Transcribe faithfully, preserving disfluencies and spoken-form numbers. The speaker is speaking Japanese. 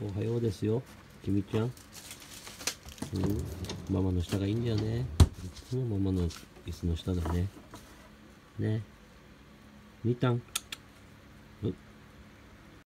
おはようですよ、きみちゃん。うん、ママの下がいいんだよね。いつもママの椅子の下だね。ね。みーたん。